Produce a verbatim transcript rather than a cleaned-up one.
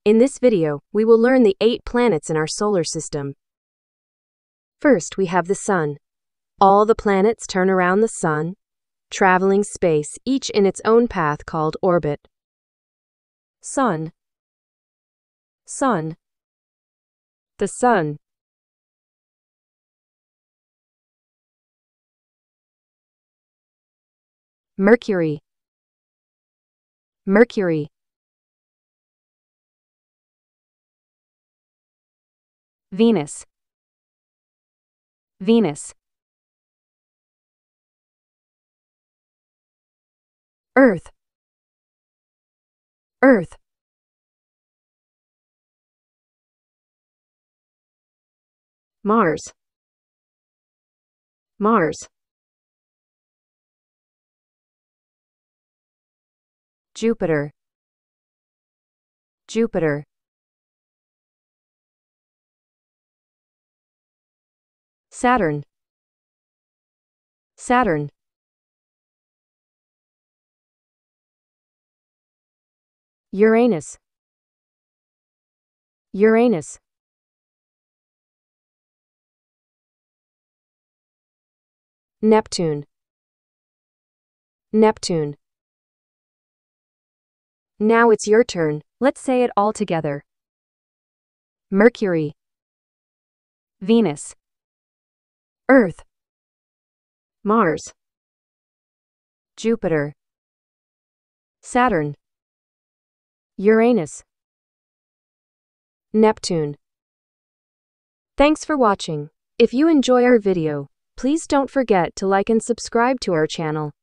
In this video, we will learn the eight planets in our solar system. First, we have the Sun. All the planets turn around the Sun, traveling space, each in its own path called orbit. Sun. Sun. The Sun. Mercury. Mercury. Venus. Venus. Earth. Earth. Mars. Mars. Jupiter. Jupiter. Saturn. Saturn. Uranus. Uranus. Neptune. Neptune. Now it's your turn. Let's say it all together. Mercury. Venus. Earth. Mars. Jupiter. Saturn. Uranus. Neptune. Thanks for watching. If you enjoy our video, please don't forget to like and subscribe to our channel.